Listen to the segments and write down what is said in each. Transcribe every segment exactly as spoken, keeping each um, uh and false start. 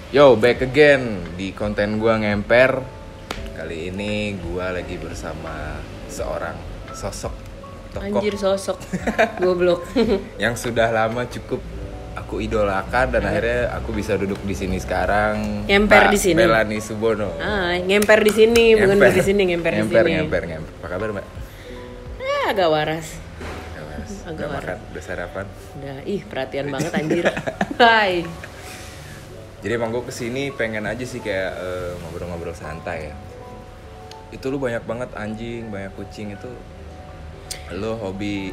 Yo, back again di konten gua ngemper. Kali ini gua lagi bersama seorang sosok tokoh Anjir sosok goblok yang sudah lama cukup aku idolakan dan akhirnya aku bisa duduk di sini sekarang. Ngemper Mbak di sini. Melani Subono. ah ngemper di sini bukan di sini ngemper di ngemper, sini ngemper, ngemper. Apa kabar, Mbak? eh, agak waras Ya, Mas. Agak Udah waras. makan, udah sarapan. udah ih perhatian banget anjir. Hai. Jadi emang gue kesini pengen aja sih kayak eh, ngobrol-ngobrol santai ya. Itu lu banyak banget anjing, banyak kucing itu. Lu hobi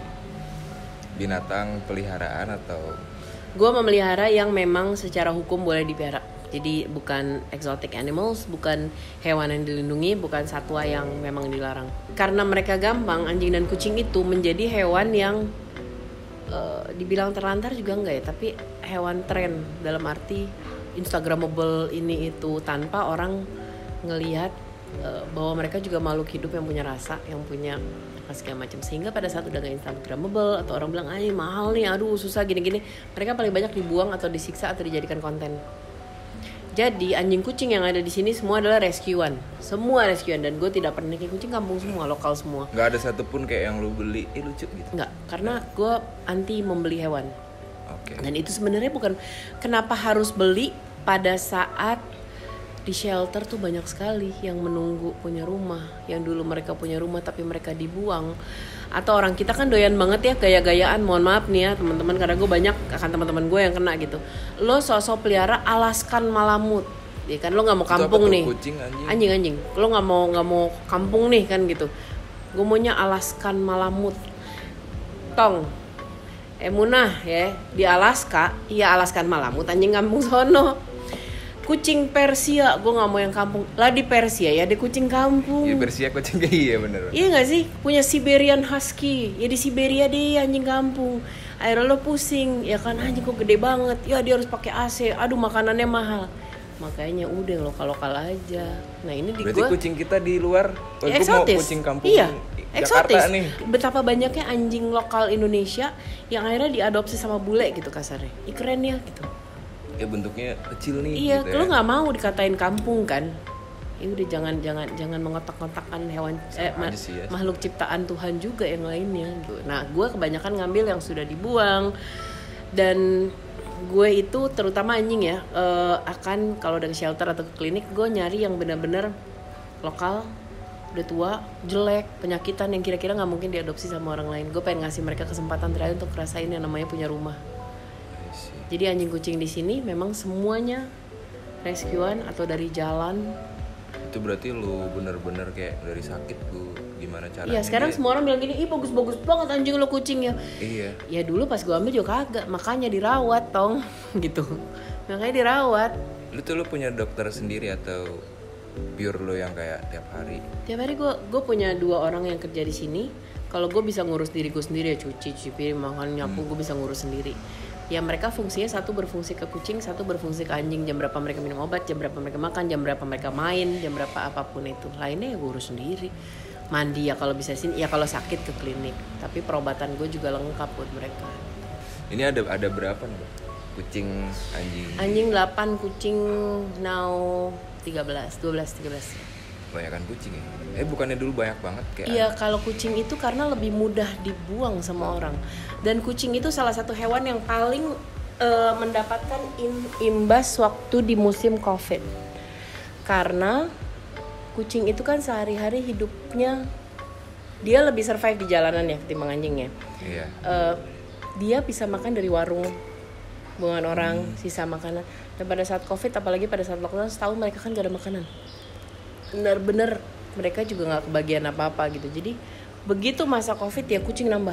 binatang peliharaan atau Gue memelihara yang memang secara hukum boleh dipelihara. Jadi bukan exotic animals, bukan hewan yang dilindungi, bukan satwa yang memang dilarang. Karena mereka gampang, anjing dan kucing itu menjadi hewan yang uh, dibilang terlantar juga enggak ya, tapi hewan tren dalam arti instagramable ini itu tanpa orang ngelihat uh, bahwa mereka juga makhluk hidup yang punya rasa, yang punya segala macam, sehingga pada saat udah gak instagramable atau orang bilang ah ini mahal nih, aduh susah gini-gini, mereka paling banyak dibuang atau disiksa atau dijadikan konten. Jadi anjing kucing yang ada di sini semua adalah rescuean, semua rescuean, dan gue tidak pernah kayak kucing kampung semua, lokal semua. nggak ada satupun kayak yang lu beli, eh lucu gitu? Nggak, karena gue anti membeli hewan. Oke. Dan itu sebenarnya bukan kenapa harus beli pada saat di shelter tuh banyak sekali yang menunggu punya rumah, yang dulu mereka punya rumah tapi mereka dibuang. Atau orang kita kan doyan banget ya gaya-gayaan, mohon maaf nih ya teman-teman, karena gue banyak akan teman-teman gue yang kena gitu. Lo sosok pelihara Alaskan Malamut, ya kan, lo nggak mau kampung nih, Kucing, anjing. anjing-anjing, lo nggak mau nggak mau kampung nih kan gitu. Gue maunya Alaskan Malamut, tong. Emunah ya di Alaska, iya Alaskan Malamut, anjing kampung sono. Kucing Persia, gue nggak mau yang kampung. Lah di Persia ya ada kucing kampung. Iya, Persia kucing kayak iya bener. Iya nggak sih, punya Siberian Husky, ya di Siberia deh anjing kampung. Akhirnya lo pusing, ya kan anjing kok gede banget, ya dia harus pakai A C, aduh makanannya mahal. Makanya udah lokal-lokal aja. Nah ini di Berarti gue kucing kita di luar, oh, ya, gua mau eksotis. kucing kampung Iya, Jakarta eksotis. nih. Betapa banyaknya anjing lokal Indonesia yang akhirnya diadopsi sama bule gitu kasarnya. Ih keren ya gitu. Ya bentuknya kecil nih. Iya, gitu lo ya. nggak mau dikatain kampung kan? Ya udah jangan jangan jangan mengotak-ngotakkan hewan eh, ma- sih ya. makhluk ciptaan Tuhan juga yang lainnya. Gitu. Nah, gue kebanyakan ngambil yang sudah dibuang, dan gue itu terutama anjing ya eh, akan kalau dari shelter atau ke klinik gue nyari yang benar-benar lokal, udah tua, jelek, penyakitan yang kira-kira nggak mungkin diadopsi sama orang lain. Gue pengen ngasih mereka kesempatan terakhir untuk ngerasain yang namanya punya rumah. Jadi anjing kucing di sini memang semuanya rescuean atau dari jalan. Itu berarti lu bener-bener kayak dari sakit lu gimana caranya? Iya, sekarang dia- semua orang bilang gini, ih bagus-bagus banget anjing lo kucingnya. Iya. Ya dulu pas gue ambil juga kagak, makanya dirawat tong, gitu. Makanya dirawat. Lu tuh lu punya dokter sendiri atau pure lu yang kayak tiap hari? Tiap hari gue gue punya dua orang yang kerja di sini. Kalau gue bisa ngurus diri gue sendiri ya, cuci, cuci piring, makan, nyapu, Hmm. gue bisa ngurus sendiri. Ya mereka fungsinya satu berfungsi ke kucing, satu berfungsi ke anjing. Jam berapa mereka minum obat, jam berapa mereka makan, jam berapa mereka main, jam berapa apapun itu. Lainnya ya gue urus sendiri. Mandi ya kalau bisa sini, ya kalau sakit ke klinik. Tapi perobatan gue juga lengkap buat mereka. Ini ada ada berapa nih, Bang? Kucing, anjing? Anjing delapan, kucing now tiga belas, dua belas, tiga belas. Kebanyakan kucing ya? Eh bukannya dulu banyak banget kayak? Iya, kalau kucing itu karena lebih mudah dibuang sama orang. Dan kucing itu salah satu hewan yang paling uh, mendapatkan im- imbas waktu di musim Covid. Karena kucing itu kan sehari-hari hidupnya dia lebih survive di jalanan ya ketimbang anjing ya. Iya. Uh, dia bisa makan dari warung buangan orang, Hmm. sisa makanan. Dan pada saat Covid, apalagi pada saat lockdown setahun, mereka kan gak ada makanan. Bener-bener mereka juga nggak kebagian apa-apa gitu. Jadi begitu masa Covid ya kucing nambah.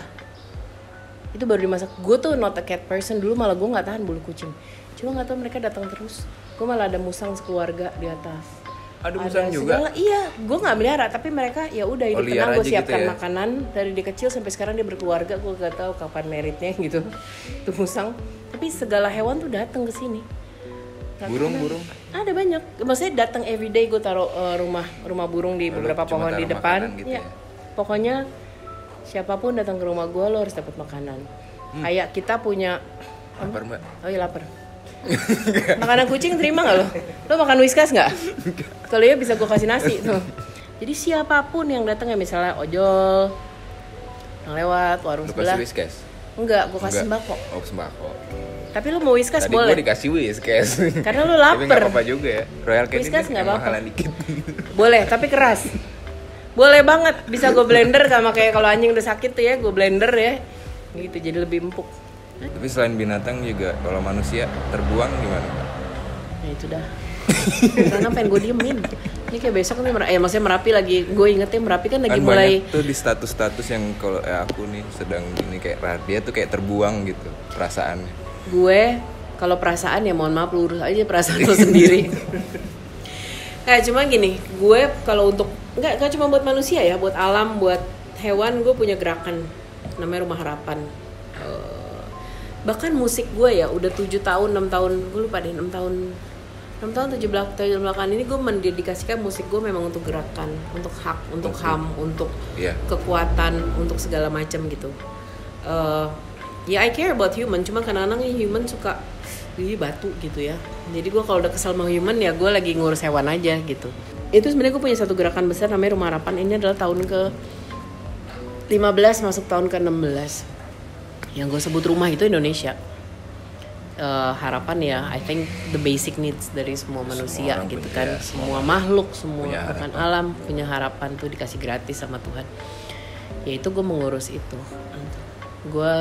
Itu baru di masa gue tuh not a cat person, dulu malah gue nggak tahan bulu kucing. Cuma nggak tahu mereka datang terus. Gue malah ada musang sekeluarga di atas. Ada musang juga? segala- Iya, gue nggak melihara, tapi mereka ya udah hidup Oh, liar tenang. Gue aja siapkan gitu ya? makanan dari dia kecil sampai sekarang dia berkeluarga. Gue nggak tahu kapan meritnya gitu. Tuh musang. Tapi segala hewan tuh datang ke sini. Nggak Burung, tahu burung? ada banyak, maksudnya datang everyday. Gue taruh uh, rumah rumah burung di Lalu beberapa cuma pohon di taruh depan makanan gitu ya. ya? Pokoknya siapapun datang ke rumah gue lo harus dapat makanan. Hmm. Kayak kita punya Lapar, Mbak? oh iya lapar Makanan kucing terima nggak lo? Lo makan Whiskas nggak? Kalau ya bisa gue kasih nasi tuh. Jadi siapapun yang datang ya misalnya ojol yang lewat warung Lu sebelah. kasih Whiskas? Enggak, gue kasih Enggak. sembako. Oh sembako. Tapi lo mau Whiskas Tadi boleh. gue dikasih Whiskas. Karena lu Tapi nggak lapar. apa-apa juga ya. Royal Canin Whiskas kan nggak yang apa-apa. mahalan dikit. Boleh, tapi keras. Boleh banget, bisa gue blender sama kayak kalau anjing udah sakit tuh ya, gue blender ya. Gitu jadi lebih empuk. Tapi selain binatang juga kalau manusia terbuang gimana? Nah itu dah. Karena pengen gue diemin. Ini kayak besok nih, Mer- eh maksudnya Merapi lagi, gue ingetnya Merapi kan lagi Kan mulai. banyak tuh di status-status yang kalau eh, aku nih sedang gini kayak dia tuh kayak terbuang gitu perasaannya. Gue kalau perasaan ya mohon maaf lu urus aja perasaan lo sendiri. Kayak cuma gini, gue kalau untuk nggak nggak cuma buat manusia ya, buat alam, buat hewan, gue punya gerakan namanya Rumah Harapan. Eh, bahkan musik gue ya udah tujuh tahun enam tahun, gue lupa deh enam tahun enam tahun tujuh tahun belakangan ini gue mendedikasikan musik gue memang untuk gerakan, untuk hak, untuk Untuk- ham, untuk Iya. kekuatan, untuk segala macam gitu. Eh, ya I care about human, cuma kadang-kadang human suka jadi batu gitu ya. Jadi gue kalau udah kesel sama human ya gue lagi ngurus hewan aja gitu. Itu sebenarnya gue punya satu gerakan besar namanya Rumah Harapan. Ini adalah tahun ke lima belas masuk tahun ke enam belas. Yang gue sebut rumah itu Indonesia. Eh, harapan ya, I think the basic needs dari semua manusia orang gitu punya- kan. ya, Semua makhluk, semua punya bahkan harapan. alam punya harapan tuh dikasih gratis sama Tuhan. Ya itu gue mengurus itu. Gue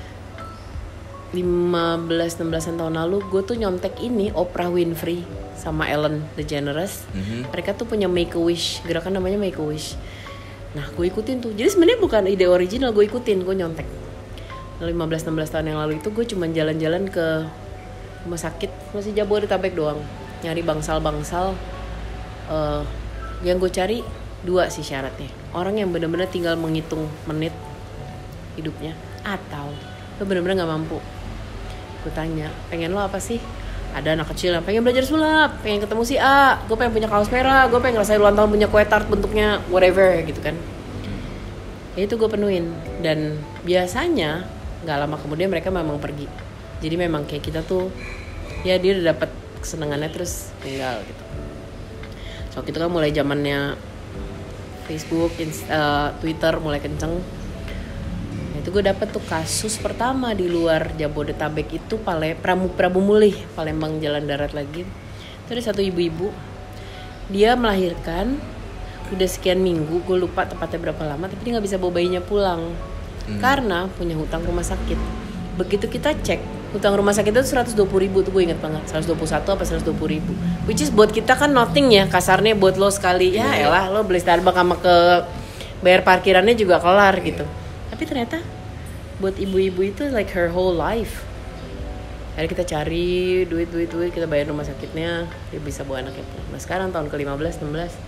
lima belas enam belasan tahun lalu gue tuh nyontek ini Oprah Winfrey sama Ellen DeGeneres. Mhm. Mereka tuh punya Make a Wish, gerakan namanya Make a Wish. Nah gue ikutin tuh. Jadi sebenarnya bukan ide original, gue ikutin, gue nyontek. lima belas enam belas tahun yang lalu itu gue cuma jalan-jalan ke rumah sakit masih Jabodetabek doang, nyari bangsal-bangsal. Uh, yang gue cari dua sih syaratnya, orang yang benar-benar tinggal menghitung menit hidupnya, atau lo benar-benar nggak mampu. Gue tanya, pengen lo apa sih? Ada anak kecil yang pengen belajar sulap, pengen ketemu si A, gue pengen punya kaos merah, gue pengen ngerasain ulang tahun punya kue tart bentuknya whatever gitu kan. Ya itu gue penuhin, dan biasanya nggak lama kemudian mereka memang pergi. Jadi memang kayak kita tuh, ya dia udah dapat kesenangannya terus tinggal gitu. So itu kan mulai zamannya Facebook, Inst- uh, Twitter mulai kenceng. Nah, itu gue dapet tuh kasus pertama di luar Jabodetabek itu Pale, Pramu, Prabu Mulih, Palembang Jalan Darat lagi. Itu ada satu ibu-ibu, dia melahirkan udah sekian minggu, gue lupa tepatnya berapa lama, tapi dia nggak bisa bawa bayinya pulang hmm. karena punya hutang rumah sakit. Begitu kita cek, hutang rumah sakit itu seratus dua puluh ribu tuh, gue inget banget, seratus dua puluh satu apa seratus dua puluh ribu, which is buat kita kan nothing ya, kasarnya buat lo sekali ya elah lo beli Starbucks sama ke bayar parkirannya juga kelar gitu. Tapi ternyata buat ibu-ibu itu like her whole life. Akhirnya kita cari duit duit duit kita bayar rumah sakitnya, dia bisa bawa anaknya pulang. Nah sekarang tahun ke lima belas enam belas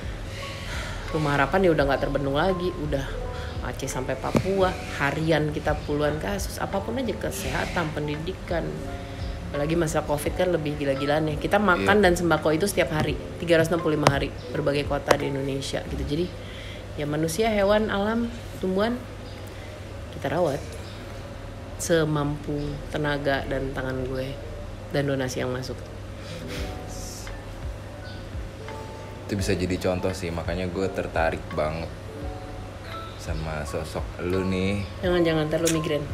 Rumah Harapan dia udah nggak terbendung lagi, udah Aceh sampai Papua, harian kita puluhan kasus, apapun aja, kesehatan, pendidikan. Apalagi masa Covid kan lebih gila-gilaan ya. Kita makan yeah. dan sembako itu setiap hari, tiga ratus enam puluh lima hari, berbagai kota di Indonesia gitu. Jadi ya manusia, hewan, alam, tumbuhan kita rawat semampu tenaga dan tangan gue dan donasi yang masuk. Itu bisa jadi contoh sih, makanya gue tertarik banget sama sosok lu nih. Jangan-jangan ntar lu migren.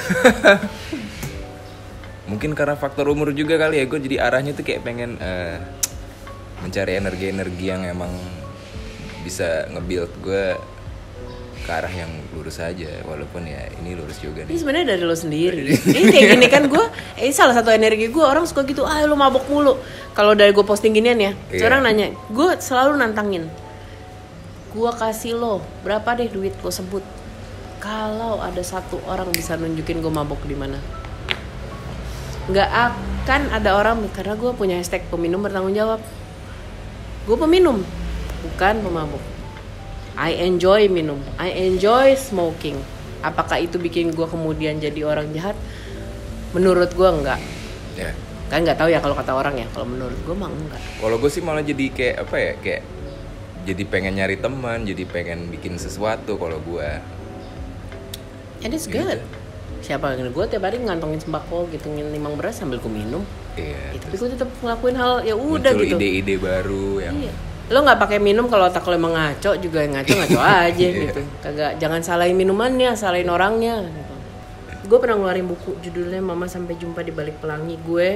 Mungkin karena faktor umur juga kali ya, gue jadi arahnya tuh kayak pengen uh, mencari energi-energi yang emang bisa nge-build gue ke arah yang lurus aja, walaupun ya ini lurus juga nih. Ini sebenarnya dari lo sendiri. Ini kayak gini kan gue, ini salah satu energi gue, orang suka gitu, ah lo mabok mulu. Kalau dari gue posting ginian ya, yeah. orang nanya, gue selalu nantangin. Gue kasih lo berapa deh duit lo sebut. Kalau ada satu orang bisa nunjukin gue mabok di mana, nggak akan ada orang, karena gue punya hashtag peminum bertanggung jawab. Gue peminum, bukan pemabuk. I enjoy minum, I enjoy smoking. Apakah itu bikin gue kemudian jadi orang jahat? Menurut gue enggak. Yeah. Kan nggak tahu ya kalau kata orang ya. Kalau menurut gue mah enggak. Kalau gue sih malah jadi kayak apa ya, kayak jadi pengen nyari teman, jadi pengen bikin sesuatu kalau gue. And it's good. Gitu. Siapa yang gue tiap hari ngantongin sembako gitu, nimang beras sambil gue minum. Iya. Ya, tapi gue tetap ngelakuin hal ya udah gitu. Ide-ide baru yang. Iya. Lo nggak pakai minum kalau otak lo emang ngaco juga ngaco ngaco aja gitu. Kagak, jangan salahin minumannya, salahin orangnya. Gitu. Gue pernah ngeluarin buku judulnya Mama Sampai Jumpa di Balik Pelangi. Gue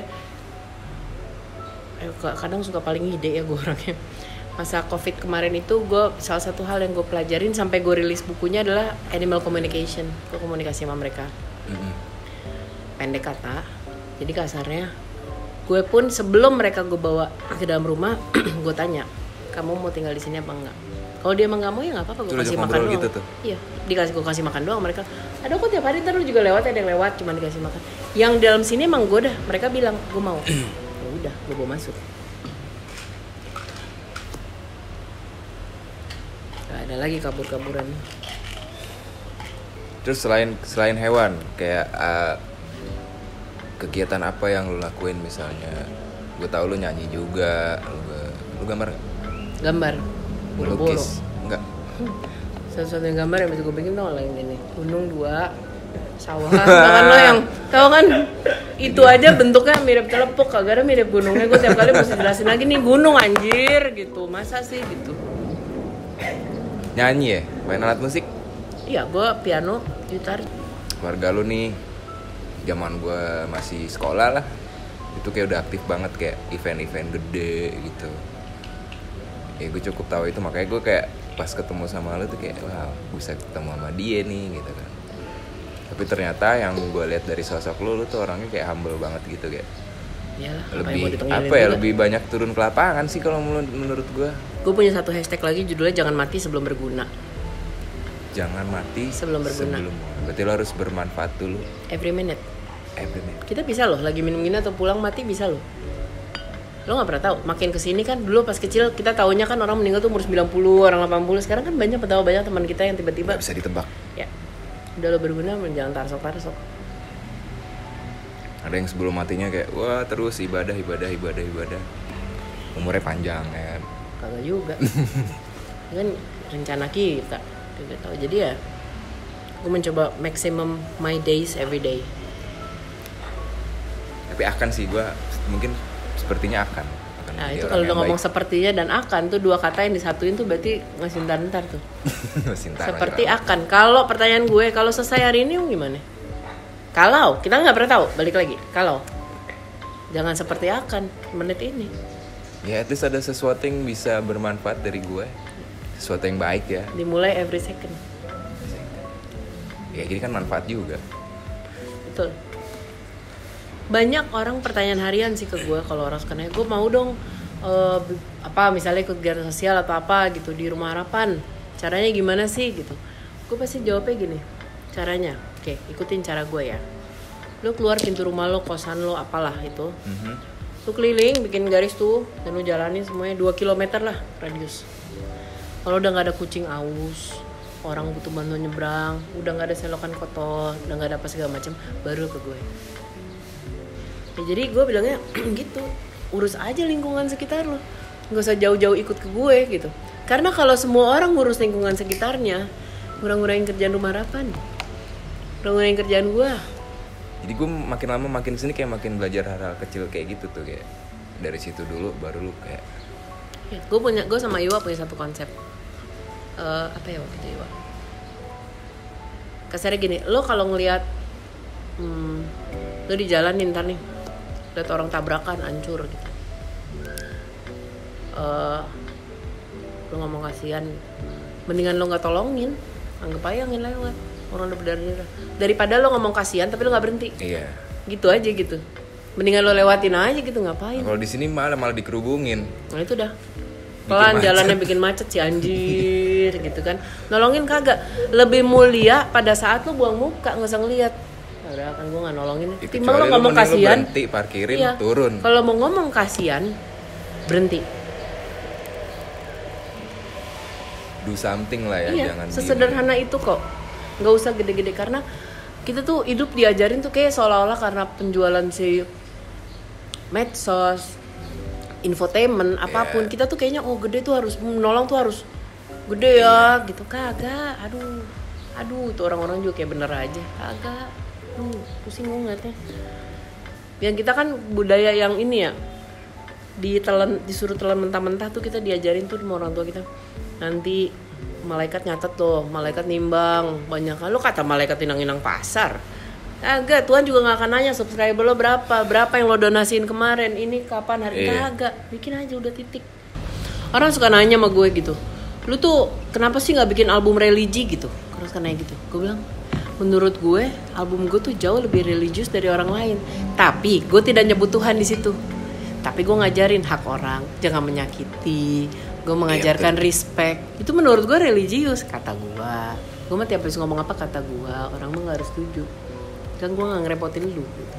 eh, kadang suka paling ide ya gue orangnya. Masa covid kemarin itu gue salah satu hal yang gue pelajarin sampai gue rilis bukunya adalah animal communication. Gue komunikasi sama mereka. Mm-hmm. Pendek kata. Jadi kasarnya gue pun sebelum mereka gue bawa ke dalam rumah gue tanya, kamu mau tinggal di sini apa enggak? Kalau dia emang nggak mau ya nggak apa-apa, gue kasih makan doang. Gitu tuh. Iya, dikasih gue kasih makan doang. Mereka, ada kok tiap hari ntar lu juga lewat, ada yang lewat cuma dikasih makan. Yang dalam sini emang gue dah, mereka bilang gue mau. Ya udah, gue bawa masuk. Gak ada lagi kabur-kaburan. Terus selain selain hewan, kayak uh, kegiatan apa yang lu lakuin misalnya? Gue tahu lu nyanyi juga, lu, lu gambar nggak? Gambar. Buru-buru. Enggak. Hmm. Satu-satunya gambar yang bisa gue bikin tau lain ini. Gunung dua, sawah. Kan lo yang tau kan? Itu aja bentuknya mirip telepok, kagak ada mirip gunungnya. Gue tiap kali mesti jelasin lagi nih gunung anjir gitu. Masa sih gitu? Nyanyi ya? Main alat musik? Iya, gue piano, gitar. Keluarga lu nih, zaman gue masih sekolah lah, itu kayak udah aktif banget kayak event-event gede gitu. Ya gue cukup tahu itu, makanya gue kayak pas ketemu sama lu tuh kayak wah bisa ketemu sama dia nih gitu kan. Tapi ternyata yang gue lihat dari sosok lu, lu tuh orangnya kayak humble banget gitu kayak. Iyalah, lebih apa, apa ya juga. Lebih banyak turun ke lapangan sih kalau menurut gue. Gue punya satu hashtag lagi judulnya jangan mati sebelum berguna. Jangan mati sebelum berguna. Sebelum, berarti lo harus bermanfaat dulu. Every minute. Every minute. Kita bisa loh, lagi minum gini atau pulang mati bisa loh. Lo nggak pernah tahu. Makin kesini kan dulu pas kecil kita taunya kan orang meninggal tuh umur sembilan puluh, orang delapan puluh. Sekarang kan banyak betapa banyak teman kita yang tiba-tiba. Gak bisa ditebak. Ya. Udah lo berguna, jangan tarsok-tarsok. Ada yang sebelum matinya kayak wah terus ibadah ibadah ibadah ibadah. Umurnya panjang kan. Kagak juga. Kan rencana kita. Tidak tahu. Jadi ya gue mencoba maximum my days every day. Tapi akan sih gue mungkin sepertinya akan. akan nah itu kalau udah ngomong baik. Sepertinya dan akan tuh dua kata yang disatuin tuh berarti masih ntar-ntar tuh. Seperti akan. Kalau pertanyaan gue kalau selesai hari ini gimana? Kalau kita nggak pernah tahu, balik lagi. Kalau jangan seperti akan menit ini. Ya, at least ada sesuatu yang bisa bermanfaat dari gue, sesuatu yang baik ya. Dimulai every second. Ya, jadi kan manfaat juga. Betul. Banyak orang pertanyaan harian sih ke gue kalau orang sekarang, gue mau dong uh, apa misalnya ikut kegiatan sosial atau apa gitu di Rumah Harapan. Caranya gimana sih gitu? Gue pasti jawabnya gini, caranya. Oke, ikutin cara gue ya. Lo keluar pintu rumah lo, kosan lo, apalah itu. Mm-hmm. Lo keliling, bikin garis tuh, dan lo jalanin semuanya dua kilometer lah radius. Kalau udah nggak ada kucing aus, orang butuh bantuan nyebrang, udah nggak ada selokan kotor, udah nggak ada apa segala macam, baru ke gue. Ya, jadi gue bilangnya gitu, urus aja lingkungan sekitar lo, nggak usah jauh-jauh ikut ke gue gitu. Karena kalau semua orang ngurus lingkungan sekitarnya, ngurang-ngurangin kerjaan Rumah Harapan. Ngurangin kerjaan gue. Jadi gue makin lama makin sini kayak makin belajar hal-hal kecil kayak gitu tuh, kayak dari situ dulu baru lu kayak. Ya, gue punya, gue sama Iwa punya satu konsep. Uh, apa ya waktu itu Iwa? Kasarnya gini, lo kalau ngelihat, hmm, lo di jalan nih ntar nih, lihat orang tabrakan, hancur gitu. Uh, lo ngomong kasihan, mendingan lo nggak tolongin, anggap aja angin lewat. Orang udah berdarah-darah. Daripada lo ngomong kasihan tapi lo nggak berhenti. Iya. Gitu aja gitu. Mendingan lo lewatin aja gitu, ngapain? Nah, kalau di sini malah malah dikerubungin. Nah itu dah. Pelan jalannya bikin macet si anjir gitu kan. Nolongin kagak. Lebih mulia pada saat lo buang muka, nggak usah ngeliat. Udah kan gue nggak nolongin. Timbang lo ngomong kasihan. Berhenti, parkirin, iya. Turun. Kalau mau ngomong kasihan, berhenti. Do something lah ya, iya, jangan. Sesederhana diem. Itu kok. Nggak usah gede-gede karena kita tuh hidup diajarin tuh kayak seolah-olah karena penjualan si medsos, infotainment, apapun, yeah. Kita tuh kayaknya oh gede tuh harus menolong tuh harus gede ya, yeah. Gitu kagak, aduh, aduh itu orang-orang juga kayak bener aja, kagak. hmm, pusing gue ngeliatnya. Yang kita kan budaya yang ini ya, ditelan, disuruh telan mentah-mentah tuh kita diajarin tuh sama orang tua kita. Nanti malaikat nyatet tuh, malaikat nimbang banyak kan. Lo kata malaikat inang-inang pasar. Agak, Tuhan juga gak akan nanya subscriber lo berapa, berapa yang lo donasiin kemarin, ini kapan hari, iya. Kagak, bikin aja udah titik. Orang suka nanya sama gue gitu, lu tuh kenapa sih gak bikin album religi gitu? Terus kan nanya gitu, gue bilang menurut gue album gue tuh jauh lebih religius dari orang lain. Tapi gue tidak nyebut Tuhan di situ. Tapi gue ngajarin hak orang, jangan menyakiti. Gue mengajarkan iya, respect. Itu menurut gue religius, kata gue. Gue mah tiap habis ngomong apa kata gue, orang mah gak harus setuju. Kan gue gak ngerepotin lu gitu.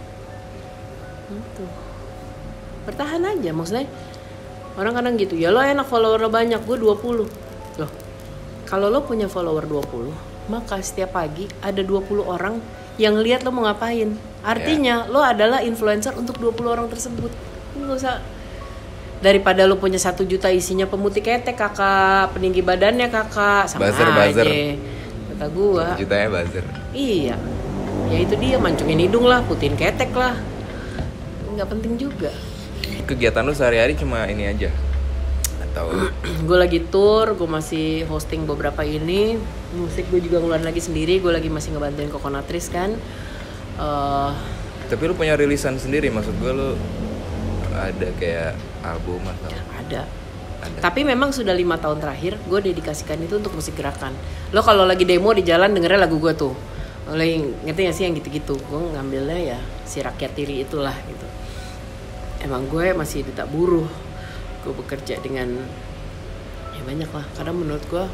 Gitu. Bertahan aja, maksudnya orang kadang gitu, ya lo enak follower lo banyak, gue dua puluh. Loh, kalau lo punya follower dua puluh, maka setiap pagi ada dua puluh orang yang lihat lo mau ngapain. Artinya yeah. lo adalah influencer untuk dua puluh orang tersebut. Nggak usah, daripada lo punya satu juta isinya pemutih ketek kakak, peninggi badannya kakak, sama buzzer, aja buzzer. Kata gue satu jutanya buzzer. Iya, ya itu dia, mancungin hidung lah, putihin ketek lah, nggak penting juga. Kegiatan lu sehari-hari cuma ini aja atau gue lagi tour, gue masih hosting beberapa ini, musik gue juga ngeluarin lagi sendiri, gue lagi masih ngebantuin Coconutris kan. Uh, tapi lu punya rilisan sendiri, maksud gue lu ada kayak album atau ada. Ada. Tapi memang sudah lima tahun terakhir gue dedikasikan itu untuk musik gerakan. Lo kalau lagi demo di jalan dengernya lagu gue tuh, oleh ngerti gak sih yang gitu-gitu? Gue ngambilnya ya si rakyat tiri itulah gitu. Emang gue masih tak buruh, gue bekerja dengan ya banyak lah. Karena menurut gue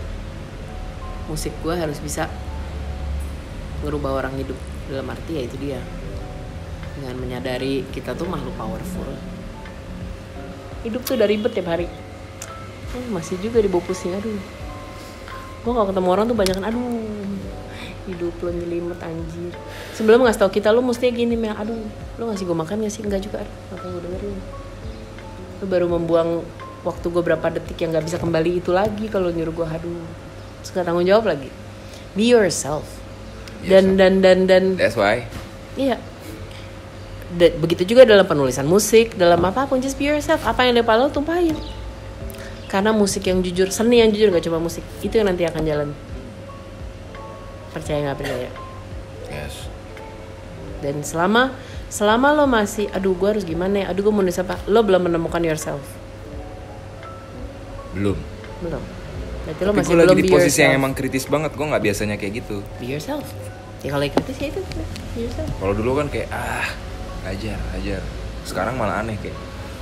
musik gue harus bisa ngerubah orang hidup, dalam arti ya itu dia, dengan menyadari kita tuh makhluk powerful. Hidup tuh udah ribet tiap hari, oh, masih juga dibawa pusing. Aduh, gue kalau ketemu orang tuh banyak kan, aduh hidup lo nyelimet anjir. Sebelum ngasih tau kita, lo mesti gini Mel, aduh lo ngasih gue makan gak sih? Enggak juga, aduh ngapain gue dengerin. Lo baru membuang waktu gue berapa detik yang gak bisa kembali itu lagi kalau nyuruh gue, aduh suka tanggung jawab lagi. Be yourself. Dan dan dan dan that's why. Iya. D- begitu juga dalam penulisan musik, dalam apapun, just be yourself. Apa yang di kepala lo tumpahin. Karena musik yang jujur, seni yang jujur, gak cuma musik, itu yang nanti akan jalan. Percaya nggak percaya? Yes. Dan selama selama lo masih, aduh gue harus gimana ya, aduh gue mau nulis apa, lo belum menemukan yourself. Belum. Belum. Berarti lo tapi masih gue belum lagi di be posisi yourself. yang emang kritis banget, gue nggak biasanya kayak gitu. Be yourself. Ya kalau kritis ya itu, be yourself. Kalau dulu kan kayak ah, ajar, ajar. Sekarang malah aneh kayak.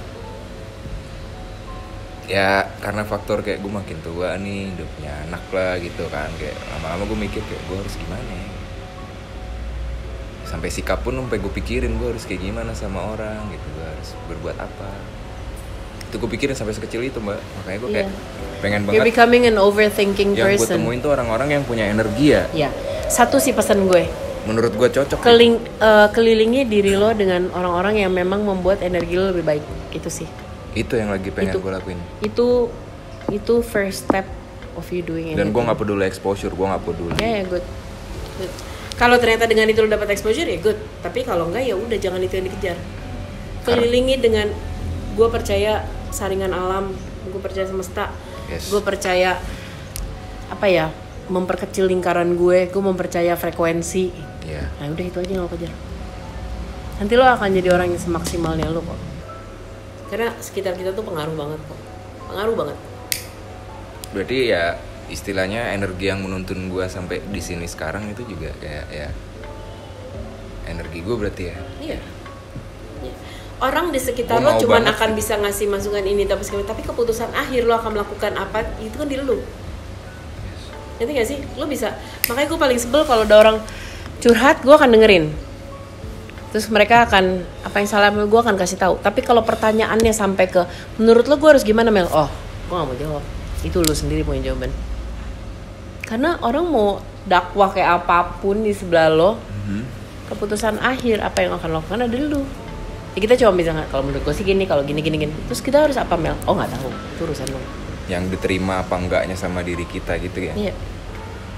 Ya karena faktor kayak gue makin tua nih, udah punya anak lah gitu kan, kayak lama-lama gue mikir kayak gue harus gimana ya. Sampai sikap pun sampai gue pikirin gue harus kayak gimana sama orang gitu, gue harus berbuat apa. Itu gue pikirin sampai sekecil itu mbak, makanya gue kayak yeah. pengen banget. You're becoming an overthinking yang person. Yang gue temuin tuh orang-orang yang punya energi ya. Ya, satu sih pesan gue. Menurut gue cocok. Keling, uh, kelilingi diri lo dengan orang-orang yang memang membuat energi lo lebih baik, itu sih. Itu yang lagi pengen gue lakuin. Itu itu first step of you doing anything. Dan gue nggak peduli exposure, gue nggak peduli. Ya yeah, yeah, good. good. Kalau ternyata dengan itu lo dapat exposure ya good. Tapi kalau enggak ya udah jangan itu yang dikejar. Kelilingi dengan, gue percaya saringan alam, gue percaya semesta, yes. Gue percaya apa ya, memperkecil lingkaran gue, gue mempercaya frekuensi. Yeah. Nah udah itu aja yang lo kejar. Nanti lo akan jadi orang yang semaksimalnya lo kok. Karena sekitar kita tuh pengaruh banget kok, pengaruh banget. Berarti ya istilahnya energi yang menuntun gue sampai di sini sekarang itu juga kayak ya energi gue berarti ya. Iya. Ya. Orang di sekitar lo cuma akan sih. bisa ngasih masukan ini tapi tapi keputusan akhir lo akan melakukan apa itu kan di lo. Yes. Ngerti gak sih? Lo bisa. Makanya gue paling sebel kalau ada orang curhat, gue akan dengerin. Terus mereka akan, apa yang salah gue akan kasih tahu. Tapi kalau pertanyaannya sampai ke, menurut lo gue harus gimana Mel? Oh, gue gak mau jawab. Itu lo sendiri punya jawaban. Karena orang mau dakwah kayak apapun di sebelah lo, mm-hmm. keputusan akhir apa yang akan lo lakukan ada lo. Ya kita coba bisa nggak? Kalau menurut gue sih gini, kalau gini gini gini. Terus kita harus apa Mel? Oh nggak tahu. Itu urusan lo. Yang diterima apa enggaknya sama diri kita gitu ya? Iya.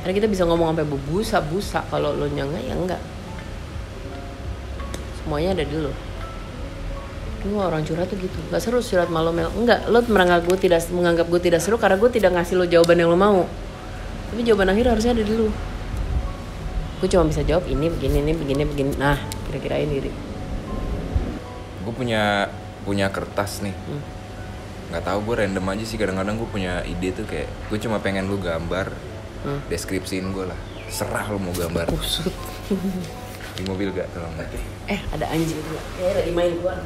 Karena kita bisa ngomong sampai berbusa-busa, kalau lo nya enggak ya enggak. Semuanya ada di lo. Lu orang curhat tuh gitu, nggak seru curhat malu mel. Enggak, lo menganggap gue tidak menganggap gue tidak seru karena gue tidak ngasih lo jawaban yang lo mau. Tapi jawaban akhir harusnya ada di lo. Gue cuma bisa jawab ini begini ini begini begini. Nah, kira-kira ini diri. Gue punya punya kertas nih. Hmm. Nggak tahu, gue random aja sih, kadang-kadang gue punya ide tuh kayak gue cuma pengen lu gambar, hmm. deskripsiin gue lah. Serah lu mau gambar. Kusut. Di mobil gak tolong? Eh, ada anjing juga. Ya, lagi main gua.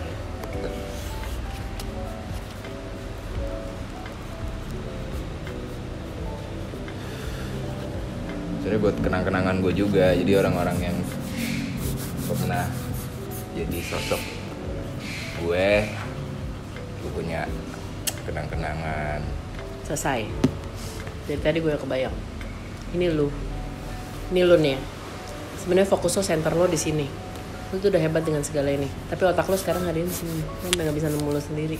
Soalnya buat kenang-kenangan gue juga, jadi orang-orang yang pernah jadi sosok gue, gue punya kenang-kenangan. Selesai. Dari tadi gue udah kebayang. Ini lu, ini lu nih. Sebenarnya fokus lo, center lo di sini. Lo tuh udah hebat dengan segala ini. Tapi otak lo sekarang ada di sini. Lo nggak bisa nemu lo sendiri.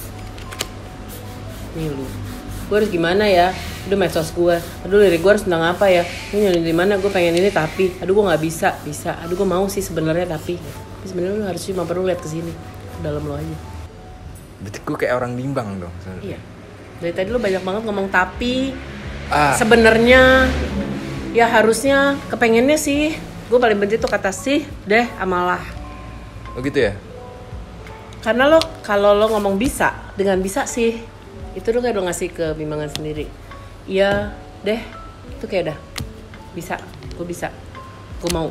Nih lu. Gue harus gimana ya? Aduh medsos gue. Aduh lirik gue harus tentang apa ya? Ini nyari di mana? Gue pengen ini tapi. Aduh gue nggak bisa. Bisa. Aduh gue mau sih sebenarnya tapi. Tapi sebenarnya lo harus cuma perlu lihat ke sini, ke dalam lo aja. Berarti gue kayak orang bimbang dong. Sebenernya. Iya. Dari tadi lo banyak banget ngomong tapi. Ah. Sebenarnya ya harusnya kepengennya sih. Gue paling benci tuh kata sih deh amalah. Oh gitu ya? Karena lo kalau lo ngomong bisa dengan bisa sih, itu lo kayak udah ngasih kebimbangan sendiri. Iya deh, itu kayak udah bisa, gue bisa, gue mau.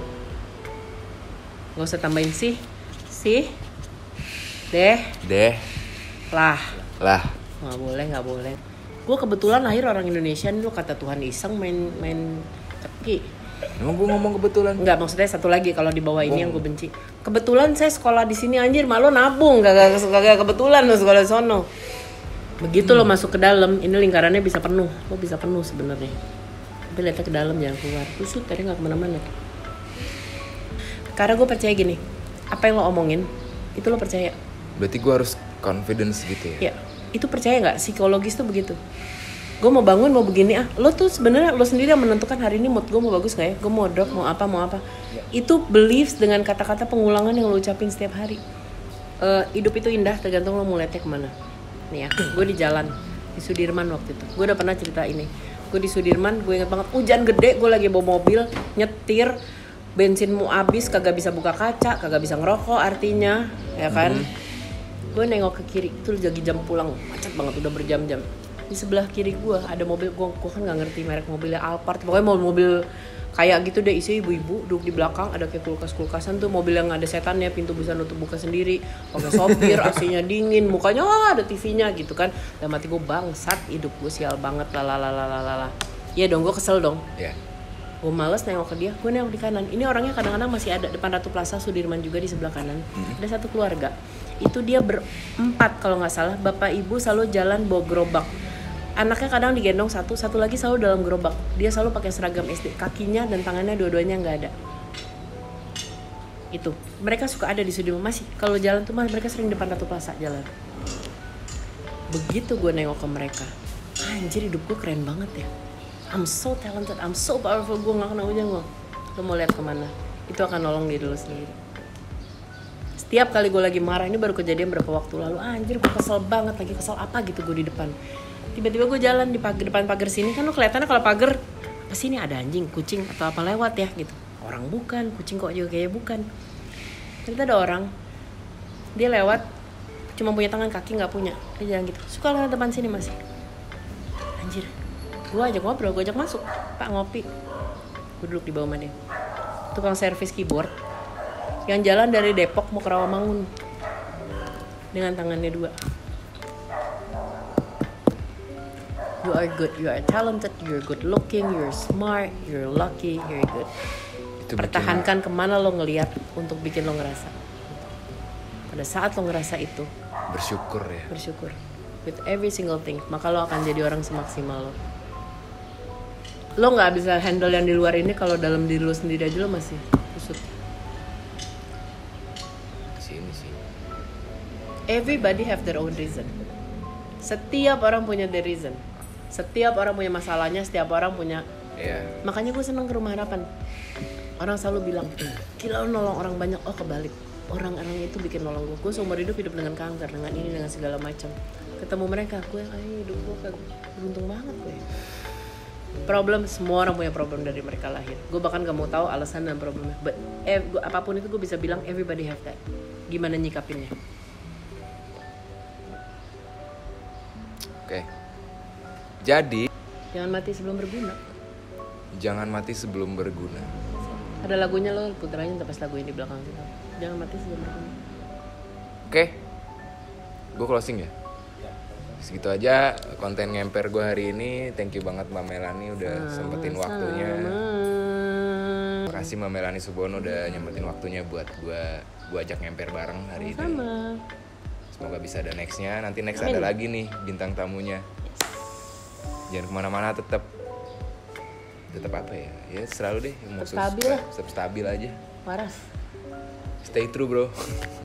Gak usah tambahin sih, sih, deh, deh, lah, lah. Nggak boleh, nggak boleh. Gue kebetulan lahir orang Indonesia nih, lo kata Tuhan iseng main main kaki. Emang gue ngomong kebetulan? Enggak, maksudnya satu lagi kalau di bawah ini oh. yang gue benci. Kebetulan saya sekolah di sini anjir, malu nabung, gak, gak, gak kebetulan lo sekolah di sono. Begitu hmm. lo masuk ke dalam, ini lingkarannya bisa penuh, lo bisa penuh sebenarnya. Tapi lihatnya ke dalam jangan keluar. Kusut tadi nggak kemana-mana. Karena gue percaya gini, apa yang lo omongin itu lo percaya. Berarti gue harus confidence gitu ya? Iya, itu percaya nggak? Psikologis tuh begitu. Gue mau bangun mau begini ah, lo tuh sebenarnya lo sendiri yang menentukan hari ini mood gue mau bagus nggak ya, gue mau drop mau apa mau apa. Ya. Itu beliefs dengan kata-kata pengulangan yang lo ucapin setiap hari. Uh, hidup itu indah tergantung lo mau lihatnya kemana. Nih ya, gue di jalan di Sudirman waktu itu, gue udah pernah cerita ini. Gue di Sudirman, gue inget banget hujan gede, gue lagi bawa mobil nyetir, bensin mau habis, kagak bisa buka kaca, kagak bisa ngerokok artinya, ya kan? Mm-hmm. Gue nengok ke kiri, itu lagi jam pulang, macet banget udah berjam-jam. Di sebelah kiri gue ada mobil, gue, gue kan nggak ngerti merek mobilnya Alphard, pokoknya mobil-mobil kayak gitu deh, isi ibu-ibu duduk di belakang, ada kayak kulkas-kulkasan tuh, mobil yang ada setannya, pintu bisa nutup buka sendiri, pakai sopir, A C-nya dingin, mukanya oh, ada T V-nya gitu kan. Dan mati gue bangsat, hidup gue sial banget, lalalalalala. Iya dong, gue kesel dong. Iya. Yeah. Gue males nengok ke dia, gue nengok di kanan. Ini orangnya kadang-kadang masih ada depan Ratu Plaza Sudirman juga di sebelah kanan. Mm-hmm. Ada satu keluarga, itu dia berempat kalau nggak salah, bapak ibu selalu jalan bawa gerobak. Anaknya kadang digendong satu, satu lagi selalu dalam gerobak. Dia selalu pakai seragam S D, kakinya dan tangannya dua-duanya nggak ada. Itu, mereka suka ada di Sudirman masih. Kalau jalan tuh mereka sering depan Ratu Plaza jalan. Begitu gue nengok ke mereka, anjir hidup gue keren banget ya. I'm so talented, I'm so powerful, gue nggak kena hujan gue. Lo mau lihat kemana? Itu akan nolong diri lo sendiri. Setiap kali gue lagi marah, ini baru kejadian berapa waktu lalu, anjir gue kesel banget, lagi kesel apa gitu gue di depan. Tiba-tiba gue jalan di pagar, depan pagar sini, kan lo kelihatannya kalau pagar apa sih ini ada anjing, kucing atau apa lewat ya gitu. Orang bukan, kucing kok juga kayak bukan. Ternyata ada orang, dia lewat cuma punya tangan, kaki nggak punya, dia jalan gitu. Suka lewat depan sini masih. Anjir, gue ajak ngobrol, gue ajak masuk, Pak ngopi. Gue duduk di bawah sama dia. Tukang servis keyboard yang jalan dari Depok mau ke Rawamangun dengan tangannya dua. You are good, you are talented, you're good looking, you're smart, you're lucky, you're good. Itu pertahankan bikin... kemana lo ngelihat untuk bikin lo ngerasa. Pada saat lo ngerasa itu, bersyukur ya. Bersyukur with every single thing, maka lo akan jadi orang semaksimal lo. Lo nggak bisa handle yang di luar ini kalau dalam diri lo sendiri aja lo masih kusut. Sini sih. Everybody have their own reason. Setiap orang punya their reason. Setiap orang punya masalahnya, setiap orang punya Iya. Makanya gue seneng ke Rumah Harapan. Orang selalu bilang, gila lu nolong orang banyak. Oh kebalik, orang-orang itu bikin nolong gue. Gue seumur hidup hidup dengan kanker, dengan ini, dengan segala macam. Ketemu mereka, gue ay hidup gue kan beruntung banget gue. Problem, semua orang punya problem dari mereka lahir. Gue bahkan gak mau tahu alasan dan problemnya. But eh, gua, apapun itu gue bisa bilang everybody have that. Gimana nyikapinnya? Oke. Jadi Jangan mati sebelum berguna. jangan mati sebelum berguna. Ada lagunya lo, putaranya pas lagu ini di belakang kita. Jangan mati sebelum berguna. Oke. Gue closing ya. Segitu aja konten ngemper gue hari ini. Thank you banget Mbak Melani udah sempetin waktunya. Terima kasih Mbak Melani Subono udah nyempetin waktunya buat gue gue ajak ngemper bareng hari ini. Sama. Semoga bisa ada nextnya. Nanti next Amin. ada lagi nih bintang tamunya. Jangan kemana-mana, tetap tetap apa ya? Ya selalu deh. Tetap stabil lah. Tetap stabil aja. Waras. Stay true bro.